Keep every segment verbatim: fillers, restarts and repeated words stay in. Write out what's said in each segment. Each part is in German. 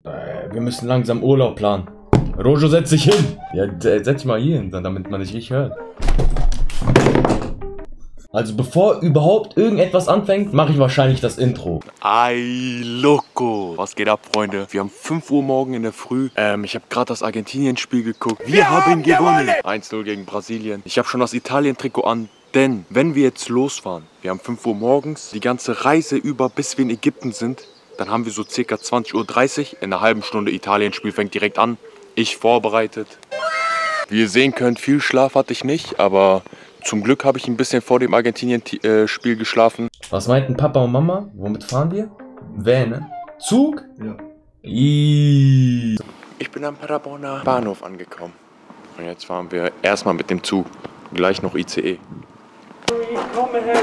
Äh, wir müssen langsam Urlaub planen. Rojo, setz dich hin. Ja, setz dich mal hier hin, damit man dich nicht hört. Also bevor überhaupt irgendetwas anfängt, mache ich wahrscheinlich das Intro. Ay, loco. Was geht ab, Freunde? Wir haben fünf Uhr morgen in der Früh. Ähm, ich habe gerade das Argentinien-Spiel geguckt. Wir, wir haben gewonnen. eins null gegen Brasilien. Ich habe schon das Italien-Trikot an. Denn, wenn wir jetzt losfahren, wir haben fünf Uhr morgens, die ganze Reise über, bis wir in Ägypten sind, dann haben wir so circa zwanzig Uhr dreißig. In einer halben Stunde Italien-Spiel fängt direkt an. Ich vorbereitet. Wie ihr sehen könnt, viel Schlaf hatte ich nicht, aber zum Glück habe ich ein bisschen vor dem Argentinien-Spiel geschlafen. Was meinten Papa und Mama? Womit fahren wir? Van, ne? Zug? Ja. Iiii. Ich bin am Paderborner Bahnhof angekommen. Und jetzt fahren wir erstmal mit dem Zug. Gleich noch I C E. Ich komme her.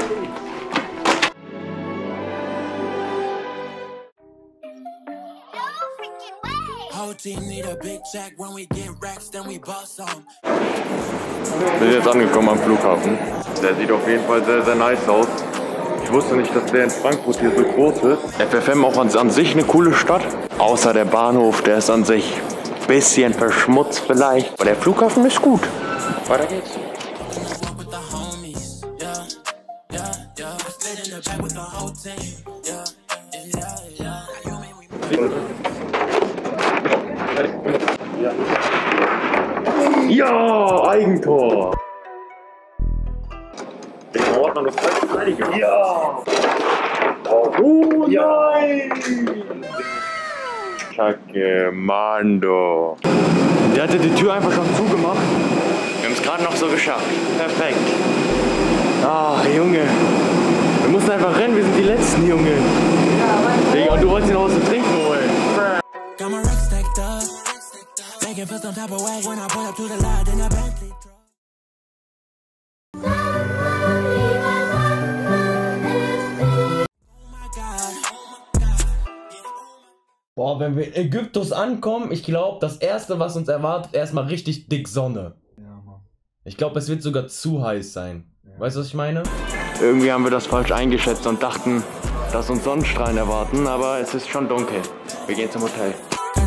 Wir sind jetzt angekommen am Flughafen. Der sieht auf jeden Fall sehr, sehr nice aus. Ich wusste nicht, dass der in Frankfurt hier so groß ist. F F M auch an, an sich eine coole Stadt. Außer der Bahnhof, der ist an sich ein bisschen verschmutzt vielleicht. Aber der Flughafen ist gut. Weiter geht's. Ja, Eigentor! Der Ordner noch Verteidiger. Ja! Oh nein! Kacke, Mando. Der hatte die Tür einfach schon zugemacht. Wir haben es gerade noch so geschafft. Perfekt. Ah, Junge. Wir mussten einfach rennen, wir sind die Letzten, Junge. Digga, und du wolltest ihn aus dem Trinken holen. Boah, wenn wir in Ägyptus ankommen, ich glaube, das erste, was uns erwartet, erstmal richtig dick Sonne. Ja, Mann. Ich glaube, es wird sogar zu heiß sein. Ja. Weißt du, was ich meine? Irgendwie haben wir das falsch eingeschätzt und dachten, dass uns Sonnenstrahlen erwarten, aber es ist schon dunkel. Wir gehen zum Hotel.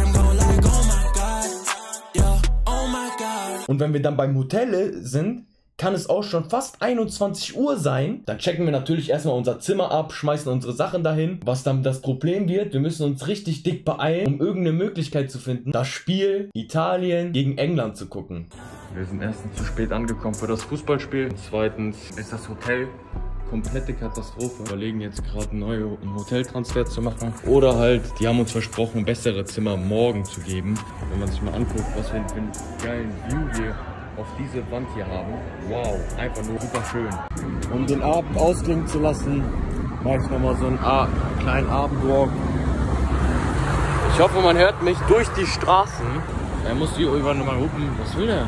Und wenn wir dann beim Hotel sind, kann es auch schon fast einundzwanzig Uhr sein. Dann checken wir natürlich erstmal unser Zimmer ab, schmeißen unsere Sachen dahin. Was dann das Problem wird, wir müssen uns richtig dick beeilen, um irgendeine Möglichkeit zu finden, das Spiel Italien gegen England zu gucken. Wir sind erstens zu spät angekommen für das Fußballspiel. Und zweitens ist das Hotel komplette Katastrophe. Wir überlegen jetzt gerade neu einen Hoteltransfer zu machen. Oder halt, die haben uns versprochen, bessere Zimmer morgen zu geben. Wenn man sich mal anguckt, was wir für einen geilen View hier auf diese Wand hier haben. Wow, einfach nur super schön. Um den Abend ausklingen zu lassen, mache ich nochmal so einen A kleinen Abendwalk. Ich hoffe, man hört mich durch die Straßen. Er muss hier irgendwann mal rufen. Was will der?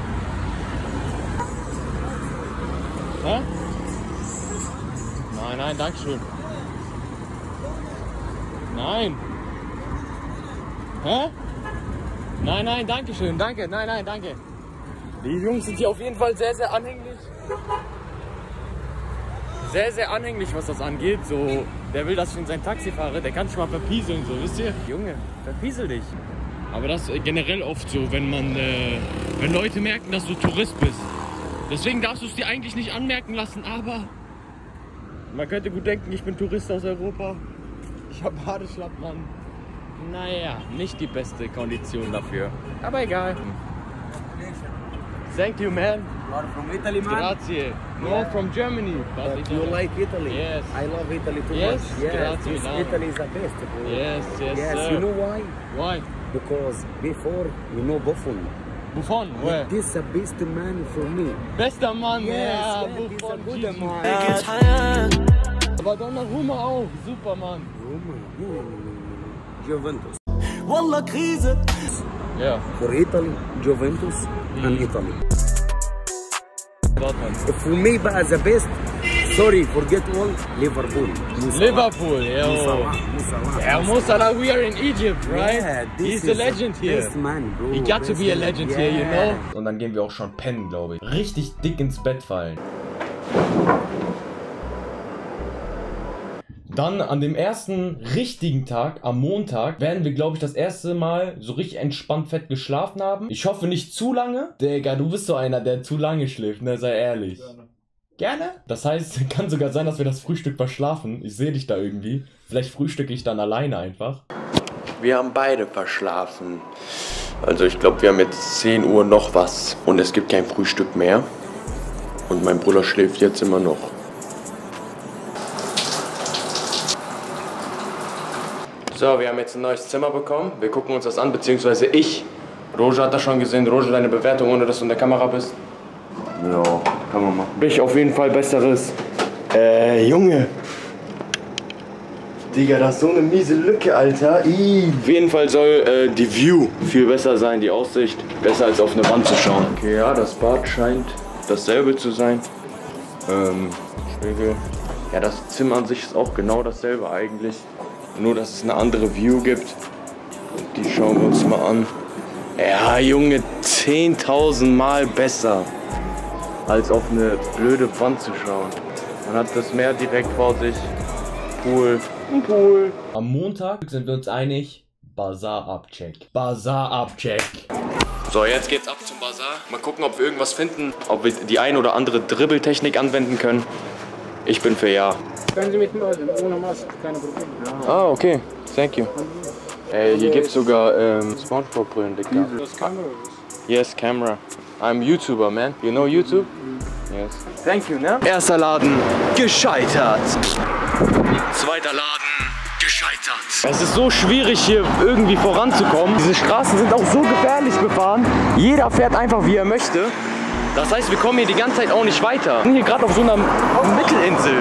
Hä? Nein, nein, danke schön. Nein. Hä? Nein, nein, danke schön. Danke, nein, nein, danke. Die Jungs sind hier auf jeden Fall sehr, sehr anhänglich. Sehr, sehr anhänglich, was das angeht. So, der will, dass ich in sein Taxi fahre. Der kann sich mal verpieseln, so, wisst ihr? Junge, verpiesel dich. Aber das ist generell oft so, wenn man, äh, wenn Leute merken, dass du Tourist bist. Deswegen darfst du es dir eigentlich nicht anmerken lassen, aber man könnte gut denken, ich bin Tourist aus Europa. Ich habe Badeschlappen an. Naja, nicht die beste Kondition dafür. Aber egal. Thank you, man. You are from Italy, man? Grazie. No, Yeah. from Germany. But you like Italy? Yes. I love Italy too Yes, much. Yes, grazie, this no. Italy is the best, bro. Yes, yes, Yes, sir. you know why? Why? Because before, you know Buffon. Buffon, where? This is the best man for me. Bester Mann, Yes, ja, yeah, he's a Buffon, good Gigi. man. Aber Donnarumma auch, super Mann. Roma, no, no, no, no, no. Juventus. Wallah, Krise. Ja, For Italy, Juventus and Italy. Dortmund. For me, بقى the best. Sorry, forget all. Liverpool. Mo Salah. Liverpool, Mo yo. Salah, Mo Salah. Yeah, Mo Salah, we are in Egypt, right? Yeah, this He's is a the legend here. best man, bro. He got to Best be a man. legend Yeah. here, you know? Und dann gehen wir auch schon pennen, glaube ich. Richtig dick ins Bett fallen. Dann an dem ersten richtigen Tag, am Montag, werden wir, glaube ich, das erste Mal so richtig entspannt fett geschlafen haben. Ich hoffe nicht zu lange. Digga, du bist so einer, der zu lange schläft, ne? Sei ehrlich. Gerne. Gerne? Das heißt, kann sogar sein, dass wir das Frühstück verschlafen. Ich sehe dich da irgendwie. Vielleicht frühstücke ich dann alleine einfach. Wir haben beide verschlafen. Also ich glaube, wir haben jetzt zehn Uhr noch was. Und es gibt kein Frühstück mehr. Und mein Bruder schläft jetzt immer noch. So, wir haben jetzt ein neues Zimmer bekommen. Wir gucken uns das an, beziehungsweise ich. Roger hat das schon gesehen. Roger, deine Bewertung, ohne dass du in der Kamera bist. Ja, kann man machen. Ich auf jeden Fall besseres. Äh, Junge. Digga, das ist so eine miese Lücke, Alter. Ii. Auf jeden Fall soll äh, die View viel besser sein, die Aussicht. Besser als auf eine Wand zu schauen. Okay, ja, das Bad scheint dasselbe zu sein. Ähm, Spiegel. Ja, das Zimmer an sich ist auch genau dasselbe eigentlich. Nur, dass es eine andere View gibt. Und die schauen wir uns mal an. Ja, Junge, zehntausend Mal besser. Als auf eine blöde Wand zu schauen. Man hat das Meer direkt vor sich. Pool. Ein Pool. Am Montag sind wir uns einig. Bazar-Abcheck. Bazar-Abcheck. So, jetzt geht's ab zum Bazar. Mal gucken, ob wir irgendwas finden. Ob wir die ein oder andere Dribbeltechnik anwenden können. Ich bin für ja. Können Sie mitmachen, ohne Maske, keine Probleme. Ah, okay. Thank you. Ey, hier gibt's sogar ähm, Spongebob-Brillen, Digga. Das Kamera ist. Yes, camera. I'm YouTuber, man. You know YouTube? Yes. Thank you, ne? Erster Laden gescheitert. Zweiter Laden gescheitert. Es ist so schwierig, hier irgendwie voranzukommen. Diese Straßen sind auch so gefährlich befahren. Jeder fährt einfach, wie er möchte. Das heißt, wir kommen hier die ganze Zeit auch nicht weiter. Wir sind hier gerade auf so einer Mittelinsel.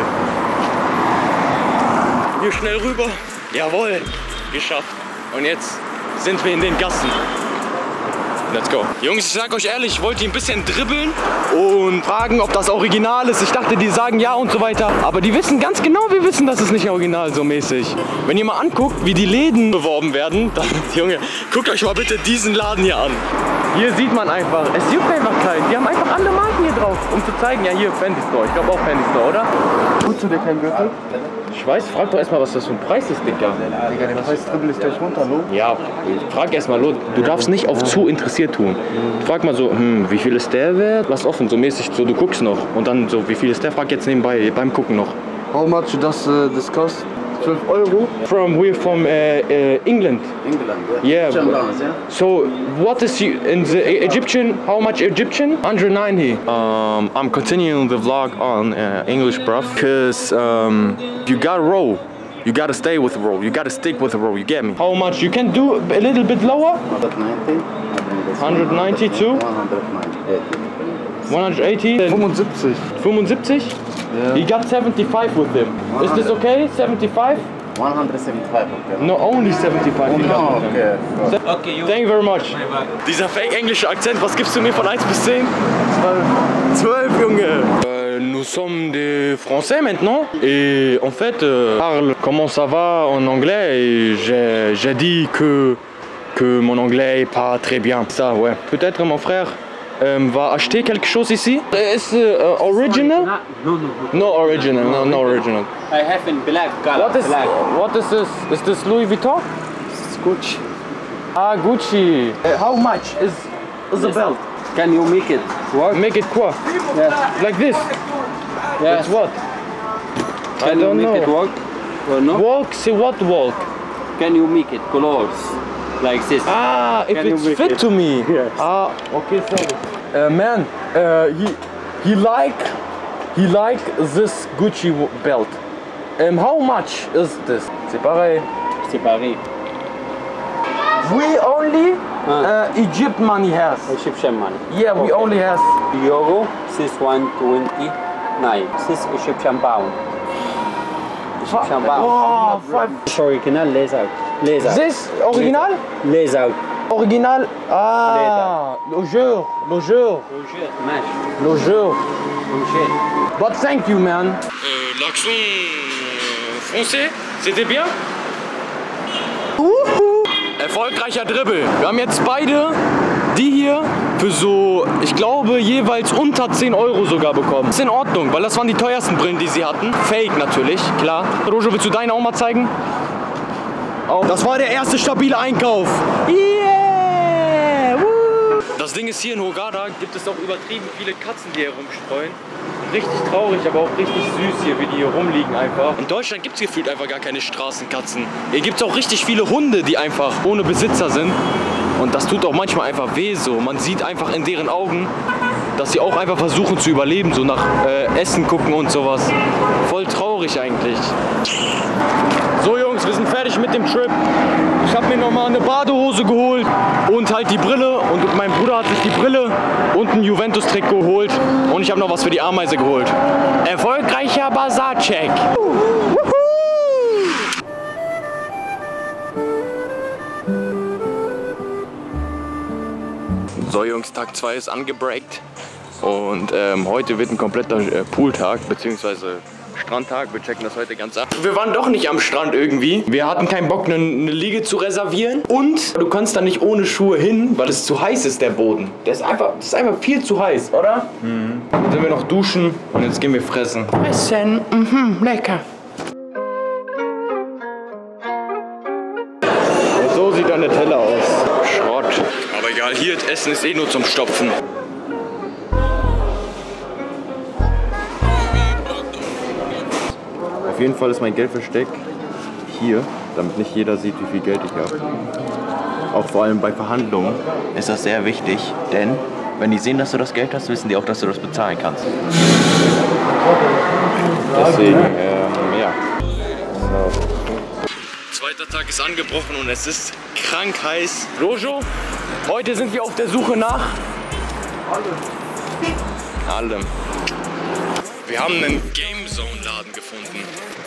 Hier schnell rüber. Jawohl, geschafft. Und jetzt sind wir in den Gassen. Let's go. Jungs, ich sag euch ehrlich, ich wollte die ein bisschen dribbeln und fragen, ob das Original ist. Ich dachte, die sagen ja und so weiter. Aber die wissen ganz genau, wir wissen, das ist nicht original so mäßig. Wenn ihr mal anguckt, wie die Läden beworben werden, dann, Junge, guckt euch mal bitte diesen Laden hier an. Hier sieht man einfach, es juckt einfach keinen. Die haben einfach alle Marken hier drauf, um zu zeigen, ja hier, Fendi Store. Ich glaube auch Fendi Store, oder? Tust du dir keinen Gürtel? Ich weiß, frag doch erstmal, was das für ein Preis ist, Digga. Digga, den Preis dribbel ich gleich runter, lo? Ja, frag erstmal, lo. Du darfst nicht auf zu interessiert tun. Frag mal so, hm, wie viel ist der wert? Lass offen, so mäßig, so du guckst noch. Und dann so, wie viel ist der? Frag jetzt nebenbei, beim Gucken noch. How much does uh, this cost? twelve Euro? From, we're from uh, uh, England. England, Yeah. Egyptian pounds, yeah? So, what is you, in the Egyptian, how much Egyptian? one hundred ninety. Um, I'm continuing the vlog on uh, English, bruv. Because um, you got roll. You gotta stay with the roll. You gotta stick with the roll. You get me? How much? You can do a little bit lower? one hundred ninety. one hundred ninety too? one hundred eighty. one hundred eighty? fünfundsiebzig. fünfundsiebzig? Yeah. He got seventy-five with him. Is this okay? seventy-five? one hundred seventy-five, okay. No, only seventy-five. he got Oh, with him. okay. Okay, you. Thank you very much. Dieser fake-englische Akzent, was gibst du mir von eins bis zehn? zwölf, Junge. Euh, nous sommes des Français maintenant. Et en fait, euh, parle comment ça va en anglais. Et j'ai j'ai dit que, que mon anglais est pas très bien. Ça, ouais. Peut-être mon frère euh, va acheter quelque chose ici. Est-ce euh, original? No, no, no. No original, no, no original. I have in black color. What is, black. what is this? Is this Louis Vuitton? Gucci. Ah, Gucci. Uh, how much is, is the belt? Can you make it work? Make it quoi? Yes. Like this? Yes. It's what? I Can you don't make know. it work or no? Walk, say what walk? Can you make it colors like this? Ah, if Can you it's make fit it? to me. Yes. Ah, okay, sorry. Uh, man, uh, he he like he like this Gucci w- belt. Um, how much is this? C'est pareil. C'est pareil. We only Ah. uh, Egypt money has. Egyptian money. Yeah, we Okay. only has. Euro, this one twenty-nine. This Egyptian pound. Egyptian pound. Oh, five. It's original laser. Laser. This original? Laser. Original. Ah, le jour, le jour, ماشي. le jour. مشيت. But thank you, man. Euh, l'accent français, c'était bien? Erfolgreicher Dribbel. Wir haben jetzt beide die hier für so, ich glaube, jeweils unter zehn Euro sogar bekommen. Ist in Ordnung, weil das waren die teuersten Brillen, die sie hatten. Fake natürlich, klar. Rojo, willst du deine auch mal zeigen? Oh. Das war der erste stabile Einkauf. Yeah! Woo! Das Ding ist, hier in Hurghada gibt es auch übertrieben viele Katzen, die hier rumstreuen. Richtig traurig, aber auch richtig süß hier, wie die hier rumliegen einfach. In Deutschland gibt es gefühlt einfach gar keine Straßenkatzen. Hier gibt es auch richtig viele Hunde, die einfach ohne Besitzer sind. Und das tut auch manchmal einfach weh so. Man sieht einfach in deren Augen, dass sie auch einfach versuchen zu überleben, so nach äh, Essen gucken und sowas. Voll traurig eigentlich. So Jungs, wir sind fertig mit dem Trip. Ich habe mir nochmal eine Badehose geholt und halt die Brille. Und mein Bruder hat sich die Brille und ein Juventus-Trikot geholt. Und ich habe noch was für die Ameise geholt. Erfolgreicher Bazar-Check. So Jungs, Tag zwei ist angebreakt. Und ähm, heute wird ein kompletter äh, Pooltag, beziehungsweise Strandtag. Wir checken das heute ganz ab. Wir waren doch nicht am Strand irgendwie. Wir hatten keinen Bock, eine, eine Liege zu reservieren. Und du kannst da nicht ohne Schuhe hin, weil es zu heiß ist, der Boden. Der ist einfach, das ist einfach viel zu heiß, oder? Mhm. Dann sind wir noch duschen und jetzt gehen wir fressen. Fressen, mhm, lecker. Und so sieht dann der Teller aus. Schrott. Aber egal, hier das Essen ist eh nur zum Stopfen. Auf jeden Fall ist mein Geldversteck hier, damit nicht jeder sieht, wie viel Geld ich habe. Auch vor allem bei Verhandlungen ist das sehr wichtig, denn wenn die sehen, dass du das Geld hast, wissen die auch, dass du das bezahlen kannst. Deswegen, ähm, ja. So. Zweiter Tag ist angebrochen und es ist krank heiß. Rojo, heute sind wir auf der Suche nach allem. Allem. Wir haben einen Game Zone Laden gefunden.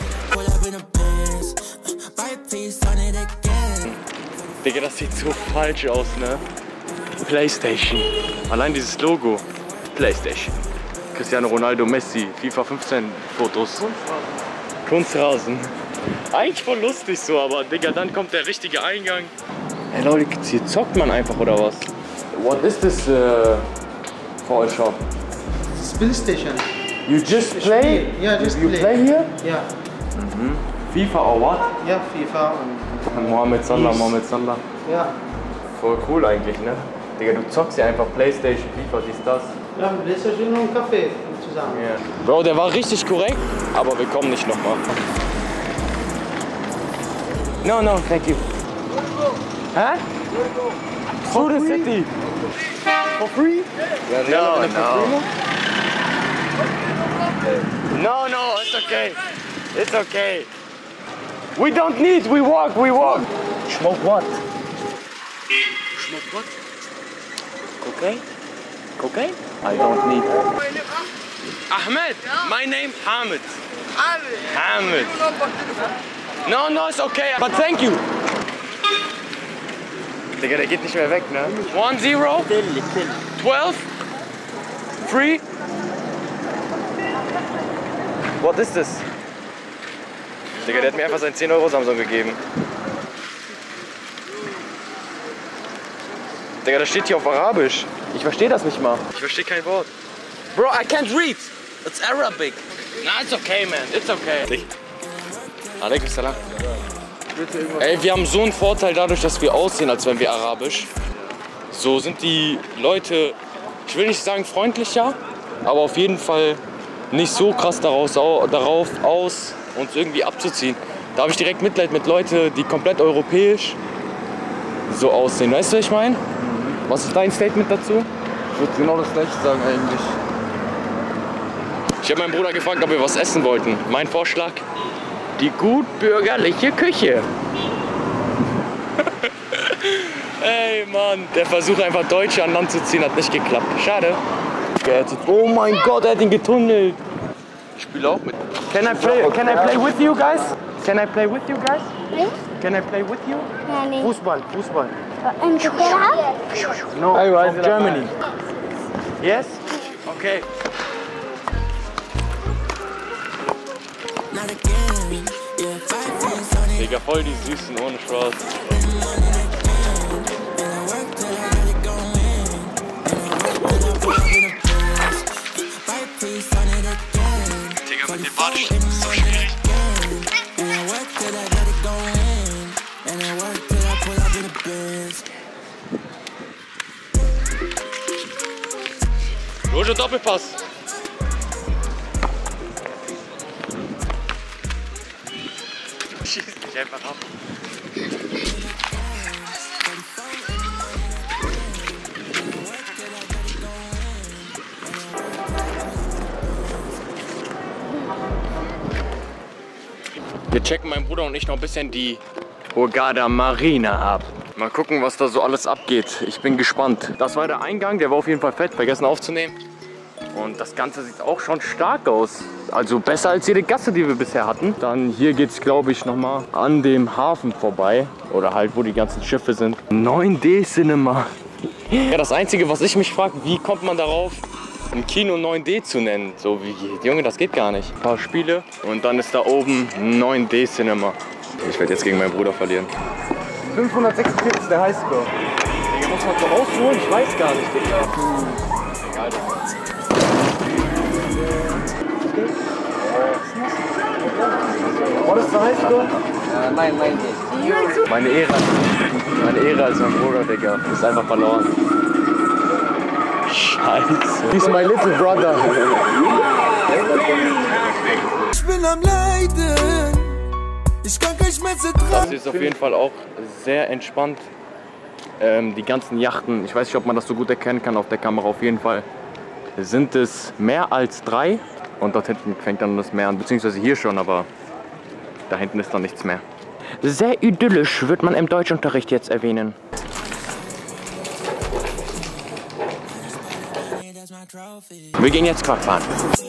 Digga, das sieht so falsch aus, ne? PlayStation. Allein dieses Logo. PlayStation. Cristiano Ronaldo, Messi, FIFA fünfzehn Fotos. Kunstrasen. Eigentlich voll lustig so, aber Digga, dann kommt der richtige Eingang. Hey Leute, hier zockt man einfach, oder was? What is this uh, for a shop? It's PlayStation. You just play? Yeah, just you play. play here? Yeah. Mhm. FIFA or what? Ja, FIFA und Mohamed Salah, Mohamed Salah. ja. Voll cool eigentlich, ne? Digga, du zockst ja einfach PlayStation, FIFA, dies, das. Ja, PlayStation und Kaffee zusammen. Yeah. Bro, der war richtig korrekt, aber wir kommen nicht nochmal. No, no, thank you. Hä? Student City. For free? No, no. No, no, it's okay. It's okay. We don't need, we walk, we walk. Smoke what? Smoke what? Cocaine? Cocaine? I don't need. Ahmed, my name Hamid. Hamid. No, no, it's okay, but thank you. Digga, der geht nicht mehr weg, ne? One, zero, twelve, three. What is this? Digga, der hat mir einfach seinen zehn Euro Samsung gegeben. Digga, das steht hier auf Arabisch. Ich verstehe das nicht mal. Ich verstehe kein Wort. Bro, I can't read. It's Arabic. Nah, it's okay, man. It's okay. Alaikum salam. Ey, wir haben so einen Vorteil dadurch, dass wir aussehen, als wären wir arabisch. So sind die Leute, ich will nicht sagen freundlicher, aber auf jeden Fall nicht so krass daraus, darauf aus, uns irgendwie abzuziehen. Da habe ich direkt Mitleid mit Leuten, die komplett europäisch so aussehen. Weißt du, was ich meine? Was ist dein Statement dazu? Ich würde genau das gleiche sagen eigentlich. Ich habe meinen Bruder gefragt, ob wir was essen wollten. Mein Vorschlag? Die gutbürgerliche Küche. Ey Mann, der Versuch einfach Deutsche an Land zu ziehen hat nicht geklappt. Schade. Oh mein Gott, er hat ihn getunnelt. Ich spiele auch mit. Can I play, can I play with you guys? Can I play with you guys? Can I play with you? يعني Fußball, Fußball. انت بتلعب؟ No, from Germany. Yes? Okay. Digga, voll die Süßen, ohne Spaß. Lujo, Doppelpass. Schieß dich einfach ab. Wir checken meinen Bruder und ich noch ein bisschen die Hurghada Marina ab. Mal gucken, was da so alles abgeht. Ich bin gespannt. Das war der Eingang, der war auf jeden Fall fett, vergessen aufzunehmen. Und das Ganze sieht auch schon stark aus. Also besser als jede Gasse, die wir bisher hatten. Dann hier geht es, glaube ich, nochmal an dem Hafen vorbei. Oder halt, wo die ganzen Schiffe sind. neun D Cinema. Ja, das Einzige, was ich mich frage, wie kommt man darauf, ein Kino neun D zu nennen? So wie, Junge, das geht gar nicht. Ein paar Spiele und dann ist da oben neun D Cinema. Ich werde jetzt gegen meinen Bruder verlieren. fünfhundertsechsundvierzig der Highscore. Digga, muss man so rausholen? Ich weiß gar nicht, Digga. Egal. What is the Highscore? Uh, nine ninety. Meine Ehre. Meine Ehre als mein Bruder, Digga. Ist einfach verloren. Scheiße. He's my little brother. Ich bin am Leiden. Ich kann kein Schmerz ertragen. Das ist auf jeden Fall auch sehr entspannt. Ähm, die ganzen Yachten, ich weiß nicht, ob man das so gut erkennen kann auf der Kamera, auf jeden Fall sind es mehr als drei. Und dort hinten fängt dann das Meer an, beziehungsweise hier schon, aber da hinten ist dann nichts mehr. Sehr idyllisch, wird man im Deutschunterricht jetzt erwähnen. Wir gehen jetzt Quad fahren.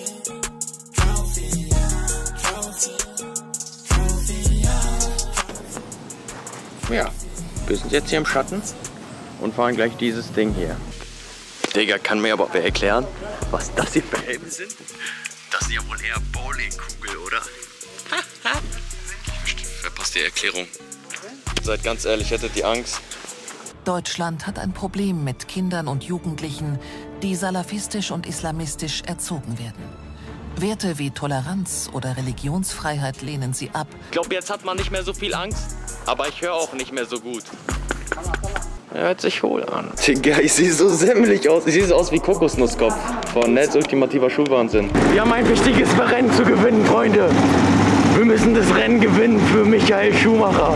Ja, wir sind jetzt hier im Schatten und fahren gleich dieses Ding hier. Digga, kann mir aber wer erklären, was das hier für Helme sind? Das sind ja wohl eher Bowlingkugel, oder? Verpasst die Erklärung. Seid ganz ehrlich, hättet die Angst. Deutschland hat ein Problem mit Kindern und Jugendlichen, die salafistisch und islamistisch erzogen werden. Werte wie Toleranz oder Religionsfreiheit lehnen sie ab. Ich glaube, jetzt hat man nicht mehr so viel Angst, aber ich höre auch nicht mehr so gut. Er hört sich hohl an. Digga, ich sehe so semmelig aus. Ich sehe so aus wie Kokosnusskopf von Nets ultimativer Schulwahnsinn. Wir haben ein wichtiges Rennen zu gewinnen, Freunde. Wir müssen das Rennen gewinnen für Michael Schumacher.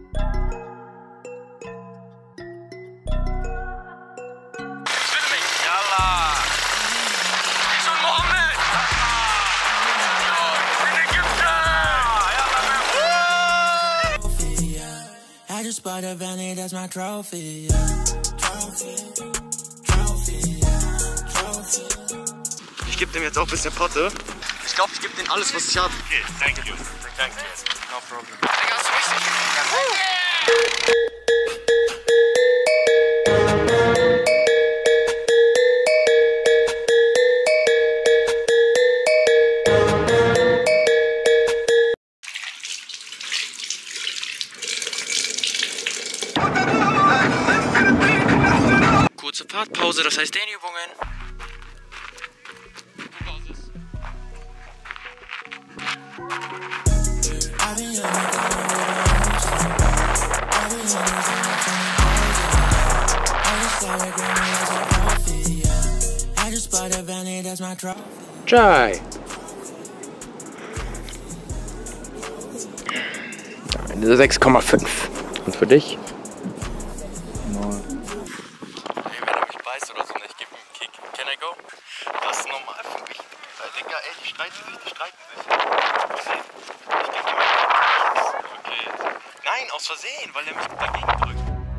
Ich gebe dem jetzt auch ein bisschen Potte. Ich glaube, ich gebe denen alles, was ich habe. Okay, thank you. Thank you. No problem. Digga, hast du richtig? Kurze Fahrtpause, das heißt Dehnübungen. Try. Eine sechs Komma fünf. Und für dich? Neun. Hey, wenn er mich beißt oder so, ich gebe ihm einen Kick. Can I go? Das ist normal für mich. Weil, Digga, ey, die streiten sich, die streiten sich. Ich denke immer, okay jetzt. Nein, aus Versehen, weil er mich dagegen drückt.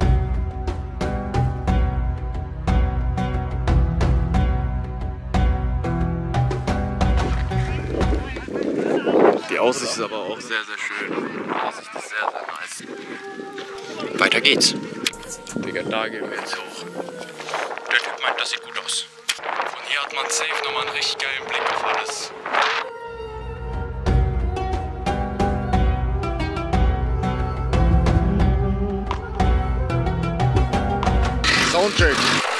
Die Aussicht ist aber auch sehr, sehr schön. Die Aussicht ist sehr, sehr nice. Weiter geht's. Digga, da gehen wir jetzt hoch. Der Typ meint, das sieht gut aus. Von hier hat man safe nochmal einen richtig geilen Blick auf alles. Soundcheck.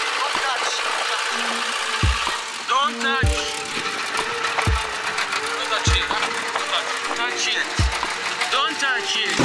Don't touch. Don't touch it. Don't touch it. Don't touch it.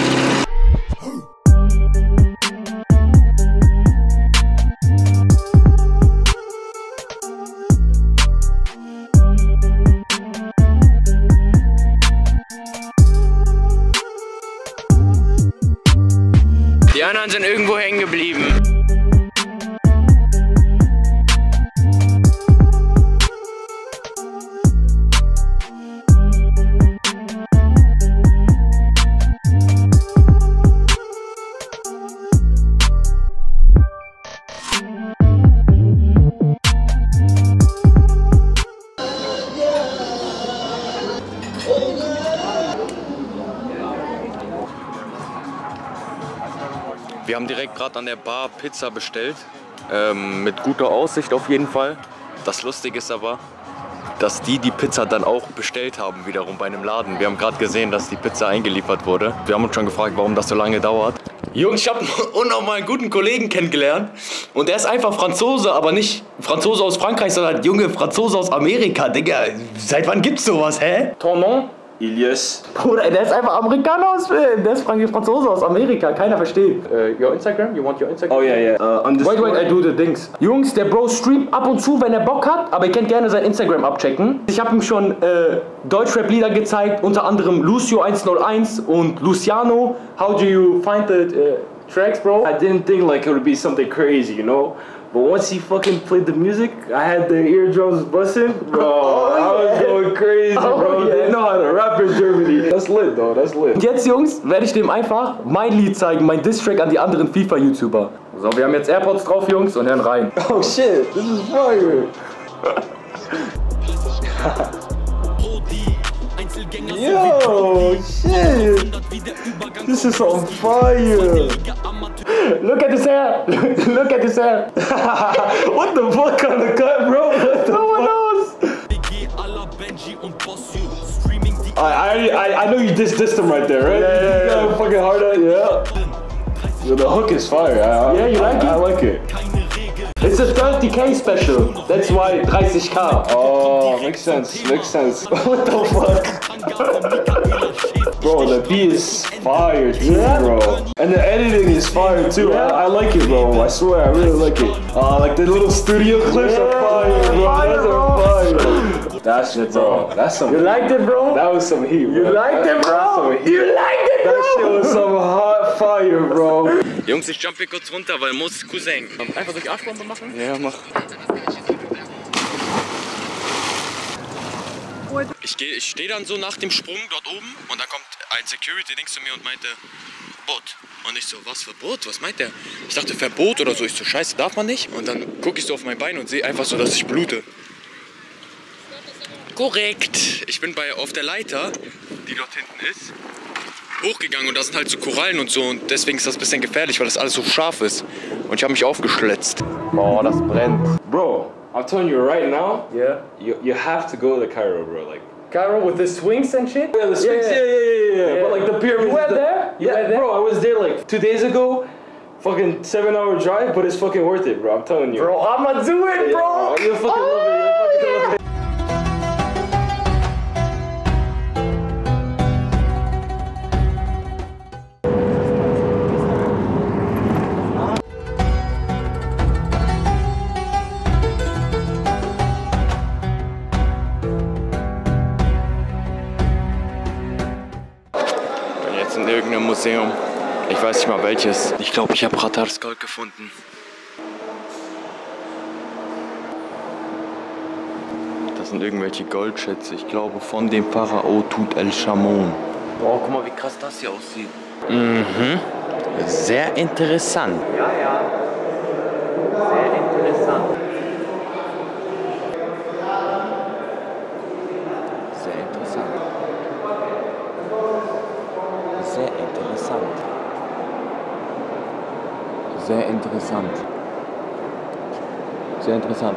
Wir haben direkt gerade an der Bar Pizza bestellt, ähm, mit guter Aussicht auf jeden Fall. Das Lustige ist aber, dass die die Pizza dann auch bestellt haben, wiederum bei einem Laden. Wir haben gerade gesehen, dass die Pizza eingeliefert wurde. Wir haben uns schon gefragt, warum das so lange dauert. Jungs, ich habe unnormal einen guten Kollegen kennengelernt und der ist einfach Franzose, aber nicht Franzose aus Frankreich, sondern junge Franzose aus Amerika. Digga, seit wann gibt's sowas, hä? Ton nom? Ilias. Bruder, der ist einfach Amerikaner aus Film. Der ist Franzose aus Amerika. Keiner versteht. Uh, your Instagram? You want your Instagram? Oh ja, yeah, ja. Yeah. Uh, wait, wait, I do the things. Jungs, der Bro streamt ab und zu, wenn er Bock hat. Aber ihr könnt gerne sein Instagram abchecken. Ich habe ihm schon äh, Deutschrap-Lieder gezeigt. Unter anderem Lucio eins null eins und Luciano. How do you find the uh, tracks, bro? I didn't think like it would be something crazy, you know? But once he fucking played the music, I had the eardrums busting. Bro, oh, I was yeah. going crazy, oh, bro. Yeah. They know how to rap in Germany. That's lit, though. That's lit. Und jetzt, Jungs, werde ich dem einfach mein Lied zeigen, mein Diss-Track an die anderen FIFA-YouTuber. So, wir haben jetzt AirPods drauf, Jungs, und hören rein. Oh shit, this is fire. Yo, shit. This is on fire. Look at his hair. Look at his hair. What the fuck on the cut, bro? What the no one knows. I, I, I know you just dissed him right there, right? Yeah, yeah, yeah. You got fucking hard at, yeah. Yo, the hook is fire. I, yeah, you I, like I, it? I like it. It's a thirty K special. That's why thirty K. Oh, makes sense. Makes sense. What the fuck? Bro, the beat is fire too, yeah. bro. And the editing is fire too. Yeah. I, I like it, bro. I swear, I really like it. Uh, like the little studio clips yeah. are fire, bro. Fire, Those bro. are fire. That's it, bro. That's some. You heat. liked it, bro? That was some heat, bro. You liked it, bro? You liked it, bro? That shit was some hot fire, bro. Jungs, ich jump hier kurz runter, weil muss Cousin. Einfach durch Arschbombe machen? Ja, mach. Ich, geh, ich stehe dann so nach dem Sprung dort oben und da kommt ein Security-Dings zu mir und meinte, Boot. Und ich so, was für Boot? Was meint der? Ich dachte, Verbot oder so. Ich so, scheiße, darf man nicht? Und dann gucke ich so auf mein Bein und sehe einfach so, dass ich blute. Korrekt. Ich bin bei, auf der Leiter, die dort hinten ist, hochgegangen und da sind halt so Korallen und so und deswegen ist das ein bisschen gefährlich, weil das alles so scharf ist. Und ich habe mich aufgeschlitzt. Oh, das brennt. Bro, I'm telling you right now, yeah, you, you have to go to Cairo, bro. Like Cairo with the swings and shit? Yeah, the swings, yeah, yeah, yeah, yeah, yeah. yeah. But like the pyramids. You were the, there? You yeah, were there? Bro, I was there like two days ago. Fucking seven hour drive, but it's fucking worth it, bro. I'm telling you. Bro, I'ma do it, bro. Yeah, you'll fucking oh, love it. You'll fucking yeah. love it. In irgendeinem Museum. Ich weiß nicht mal welches. Ich glaube, ich habe Ratars Gold gefunden. Das sind irgendwelche Goldschätze. Ich glaube von dem Pharao Tut el-Chamoun. Boah, guck mal, wie krass das hier aussieht. Mhm. Sehr interessant. Ja, ja. Sehr interessant. Sehr interessant. Sehr interessant. Sehr interessant. Sehr interessant.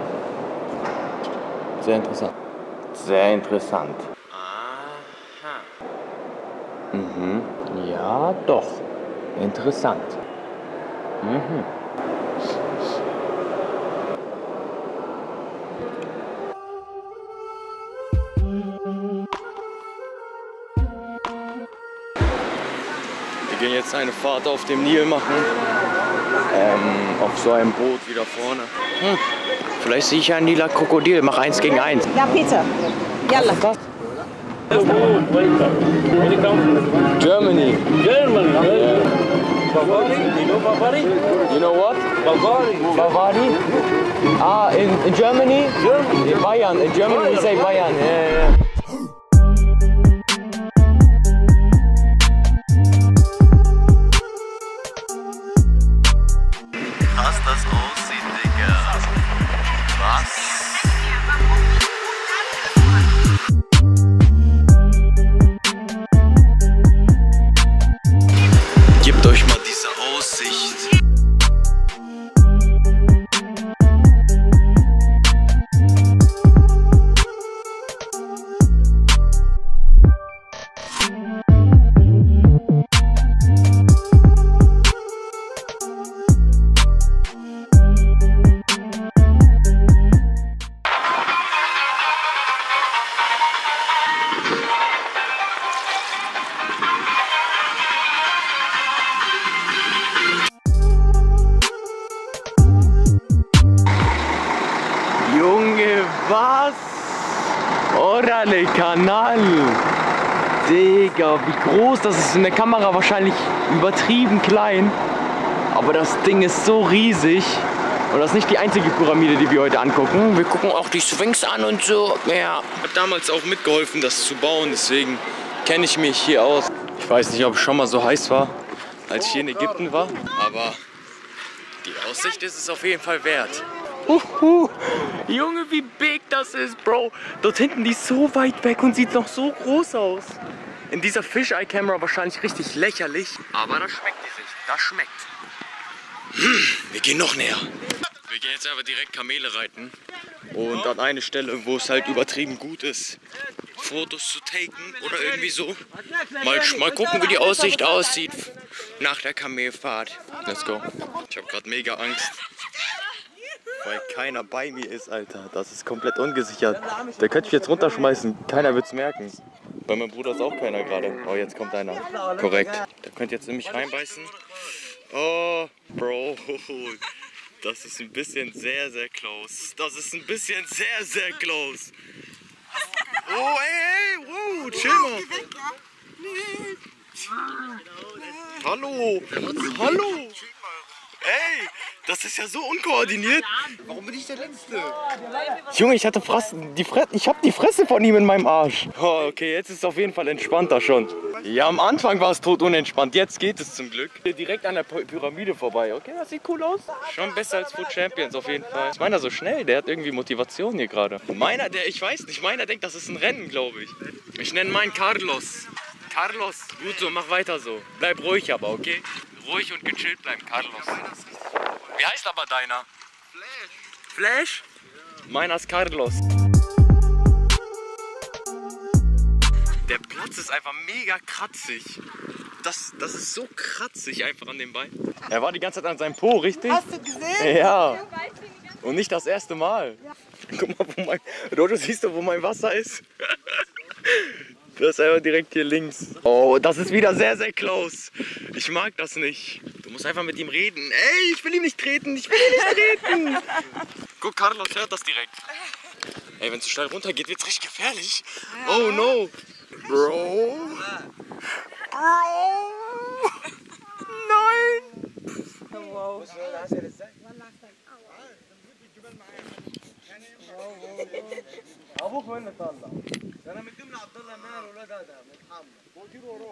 Sehr interessant. Sehr interessant. Aha. Mhm. Ja, doch. Interessant. Mhm. Wir gehen jetzt eine Fahrt auf dem Nil machen. Ähm, auf so einem Boot wieder vorne. Hm. Vielleicht sehe ich ja ein lila Krokodil. Mach eins gegen eins. Ja, bitte. Yalla. Germany. Germany. Yeah. Bavari? You know Bavari? You know what? Bavari. Bavari? Ah, in, in Germany? Germany. In Bayern. In Germany we say Bayern. Yeah, yeah. Krass, das aussieht, Digga. Was? Gebt euch mal diese Aussicht. Was? Orale Kanal. Digga, wie groß das ist. In der Kamera wahrscheinlich übertrieben klein. Aber das Ding ist so riesig. Und das ist nicht die einzige Pyramide, die wir heute angucken. Wir gucken auch die Sphinx an und so. Ja. Ich habe damals auch mitgeholfen, das zu bauen. Deswegen kenne ich mich hier aus. Ich weiß nicht, ob es schon mal so heiß war, als ich hier in Ägypten war. Aber die Aussicht ist es auf jeden Fall wert. Uhu. Junge, wie big das ist, Bro. Dort hinten, die ist so weit weg und sieht noch so groß aus. In dieser Fisheye-Kamera wahrscheinlich richtig lächerlich. Aber das schmeckt die Sicht. Das schmeckt. Hm, wir gehen noch näher. Wir gehen jetzt einfach direkt Kamele reiten. Und an eine Stelle, wo es halt übertrieben gut ist, Fotos zu taken oder irgendwie so. Mal, mal gucken, wie die Aussicht aussieht nach der Kamelfahrt. Let's go. Ich habe gerade mega Angst. Weil keiner bei mir ist, Alter. Das ist komplett ungesichert. Der könnte ich jetzt runterschmeißen. Keiner wird's merken. Bei meinem Bruder ist auch keiner gerade. Oh, jetzt kommt einer. Korrekt. Der könnte jetzt in mich reinbeißen. Oh, Bro. Das ist ein bisschen sehr, sehr close. Das ist ein bisschen sehr, sehr close. Oh, ey, ey, wow, chill mal. Hallo. Hallo. Ey, das ist ja so unkoordiniert. Warum bin ich der Letzte? Junge, ich hatte Frassen, die Fre ich hab die Fresse von ihm in meinem Arsch. Oh, okay, jetzt ist es auf jeden Fall entspannter schon. Ja, am Anfang war es tot unentspannt, jetzt geht es zum Glück. Hier direkt an der Pyramide vorbei, okay, das sieht cool aus. Schon besser als Food Champions auf jeden Fall. Ist meiner so schnell, der hat irgendwie Motivation hier gerade. Meiner, der, ich weiß nicht, meiner denkt, das ist ein Rennen, glaube ich. Ich nenne meinen Carlos. Carlos, gut so, mach weiter so. Bleib ruhig aber, okay? Ruhig und gechillt bleiben, Carlos. Wie heißt aber deiner? Flash. Flash? Ja. Meiner ist Carlos. Der Platz ist einfach mega kratzig. Das, das ist so kratzig einfach an dem Bein. Er war die ganze Zeit an seinem Po, richtig? Hast du gesehen? Ja. Und nicht das erste Mal. Ja. Guck mal, wo mein... Rodo, siehst du, wo mein Wasser ist? Das ist einfach direkt hier links. Oh, das ist wieder sehr, sehr close. Ich mag das nicht. Du musst einfach mit ihm reden. Ey, ich will ihn nicht treten. Ich will ihn nicht treten. Guck, Carlos hört das direkt. Ey, wenn es so schnell runter geht, wird es richtig gefährlich. Oh no. Bro. Bro. Nein. Wow. ابوك وين طالع؟ انا من ضمن عبد الله ماهر ولاد هذا من حامله.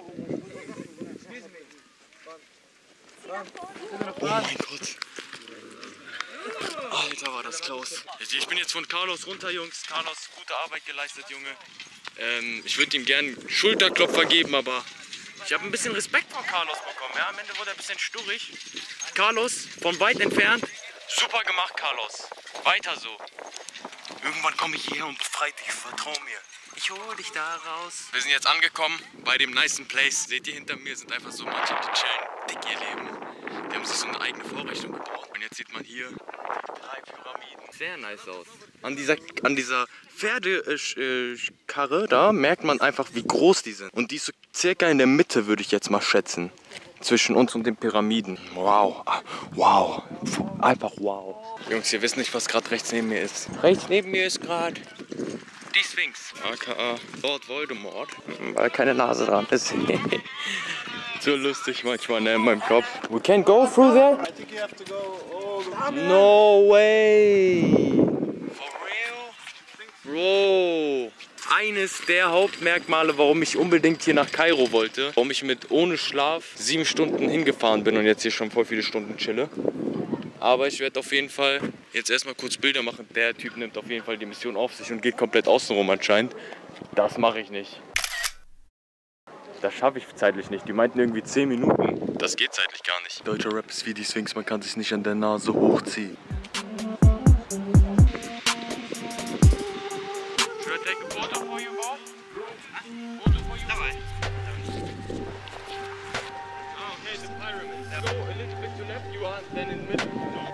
Oh mein Gott. Alter, war das close. Ich bin jetzt von Carlos runter, Jungs. Carlos, gute Arbeit geleistet, Junge. Ähm, ich würde ihm gerne einen Schulterklopfer geben, aber ich habe ein bisschen Respekt vor Carlos bekommen. Ja? Am Ende wurde er ein bisschen sturrig. Carlos, von weit entfernt. Super gemacht, Carlos. Weiter so. Irgendwann komme ich hierher und befreie dich, vertrau mir. Ich hole dich da raus. Wir sind jetzt angekommen bei dem nicen Place. Seht ihr hinter mir, sind einfach so manche, die chillen dick ihr Leben. Die haben sich so eine eigene Vorrichtung gebaut. Und jetzt sieht man hier drei Pyramiden. Sehr nice aus. An dieser, an dieser Pferdekarre, da merkt man einfach, wie groß die sind. Und die ist so circa in der Mitte, würde ich jetzt mal schätzen. Zwischen uns und den Pyramiden. Wow. Wow. Einfach wow. Jungs, ihr wisst nicht, was gerade rechts neben mir ist. Rechts neben mir ist gerade die Sphinx. aka Lord Voldemort. Weil keine Nase dran ist. So lustig manchmal, ne, in meinem Kopf. We can't go through there? I think you have to go all the way. No way. For real? Bro. Eines der Hauptmerkmale, warum ich unbedingt hier nach Kairo wollte, warum ich mit ohne Schlaf sieben Stunden hingefahren bin und jetzt hier schon voll viele Stunden chille. Aber ich werde auf jeden Fall jetzt erstmal kurz Bilder machen. Der Typ nimmt auf jeden Fall die Mission auf sich und geht komplett außenrum anscheinend. Das mache ich nicht. Das schaffe ich zeitlich nicht. Die meinten irgendwie zehn Minuten. Das geht zeitlich gar nicht. Deutscher Rap ist wie die Sphinx, man kann sich nicht an der Nase hochziehen. Should I take a photo for you, boss? Photo for you? Dabei. Ah, okay, the pyramid. Go a little bit to left, you are then in the middle.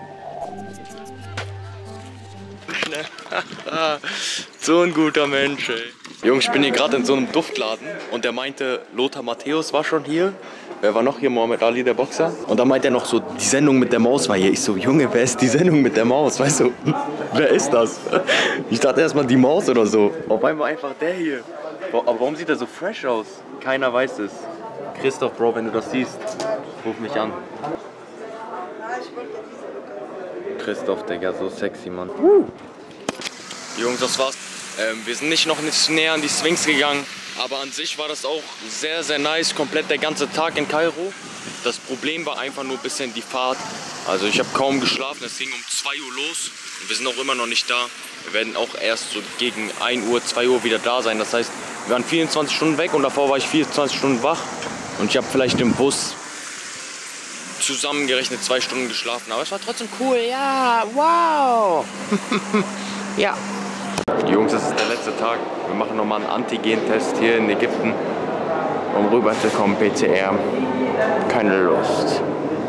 So ein guter Mensch, ey. Jungs, ich bin hier gerade in so einem Duftladen und der meinte, Lothar Matthäus war schon hier. Wer war noch hier? Muhammad Ali, der Boxer. Und dann meint er noch so, die Sendung mit der Maus war hier. Ich so, Junge, wer ist die Sendung mit der Maus? Weißt du, wer ist das? Ich dachte erstmal die Maus oder so. Auf einmal einfach der hier. Aber warum sieht er so fresh aus? Keiner weiß es. Christoph, Bro, wenn du das siehst, ruf mich an. Christoph, Digga, so sexy, Mann. Uh. Jungs, das war's. Ähm, wir sind nicht noch nicht näher an die Sphinx gegangen, aber an sich war das auch sehr, sehr nice. Komplett der ganze Tag in Kairo. Das Problem war einfach nur ein bisschen die Fahrt. Also ich habe kaum geschlafen, es ging um zwei Uhr los und wir sind auch immer noch nicht da. Wir werden auch erst so gegen ein Uhr, zwei Uhr wieder da sein. Das heißt, wir waren vierundzwanzig Stunden weg und davor war ich vierundzwanzig Stunden wach. Und ich habe vielleicht im Bus zusammengerechnet zwei Stunden geschlafen. Aber es war trotzdem cool, ja, wow. Ja. Jungs, das ist der letzte Tag. Wir machen nochmal einen Antigen-Test hier in Ägypten, um rüberzukommen. P C R. Keine Lust.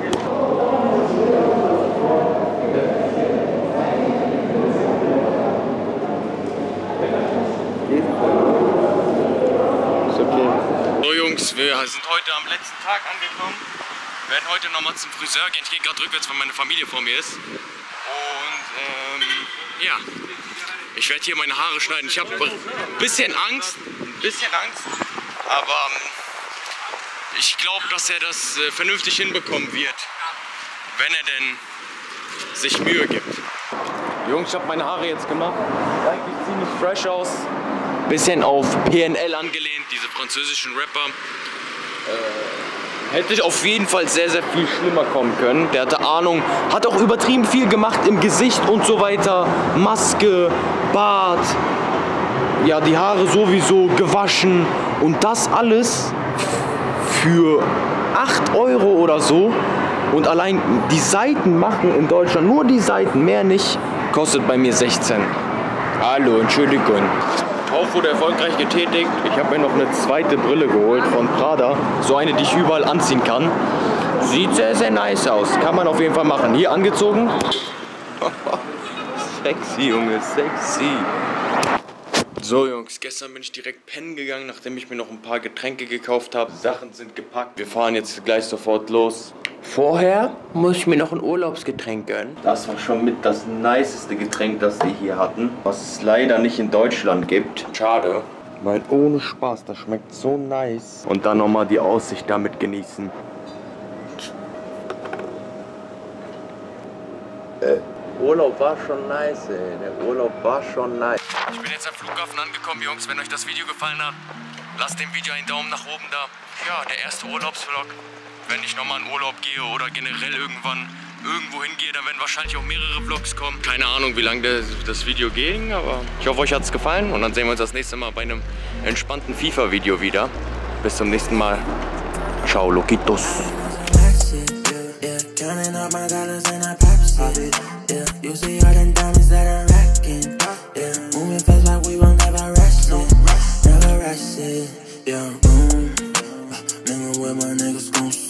Ist okay. So Jungs, wir sind heute am letzten Tag angekommen. Wir werden heute nochmal zum Friseur gehen. Ich gehe gerade rückwärts, weil meine Familie vor mir ist. Und ähm, ja. Ich werde hier meine Haare schneiden. Ich habe ein bisschen Angst, ein bisschen Angst, aber ähm, ich glaube, dass er das äh, vernünftig hinbekommen wird, wenn er denn sich Mühe gibt. Jungs, ich habe meine Haare jetzt gemacht. Sieht eigentlich ziemlich fresh aus. Bisschen auf P N L angelehnt, diese französischen Rapper. Äh, Hätte ich auf jeden Fall sehr, sehr viel schlimmer kommen können. Der hatte Ahnung, hat auch übertrieben viel gemacht im Gesicht und so weiter. Maske, Bart, ja, die Haare sowieso gewaschen. Und das alles für acht Euro oder so. Und allein die Seiten machen in Deutschland, nur die Seiten, mehr nicht, kostet bei mir sechzehn. Hallo, Entschuldigung. Kauf wurde erfolgreich getätigt. Ich habe mir noch eine zweite Brille geholt von Prada. So eine, die ich überall anziehen kann. Sieht sehr, sehr nice aus. Kann man auf jeden Fall machen. Hier angezogen. Sexy, Junge, sexy. So Jungs, gestern bin ich direkt pennen gegangen, nachdem ich mir noch ein paar Getränke gekauft habe. Sachen sind gepackt. Wir fahren jetzt gleich sofort los. Vorher muss ich mir noch ein Urlaubsgetränk gönnen. Das war schon mit das niceste Getränk, das die hier hatten. Was es leider nicht in Deutschland gibt. Schade. Weil ohne Spaß, das schmeckt so nice. Und dann nochmal die Aussicht damit genießen. Äh, Urlaub war schon nice, ey. Der Urlaub war schon nice. Ich bin jetzt am Flughafen angekommen, Jungs. Wenn euch das Video gefallen hat, lasst dem Video einen Daumen nach oben da. Ja, der erste Urlaubsvlog. Wenn ich nochmal in Urlaub gehe oder generell irgendwann irgendwo hingehe, dann werden wahrscheinlich auch mehrere Vlogs kommen. Keine Ahnung, wie lange das Video ging, aber ich hoffe, euch hat es gefallen. Und dann sehen wir uns das nächste Mal bei einem entspannten FIFA-Video wieder. Bis zum nächsten Mal. Ciao, Loquitos. Where my niggas gon'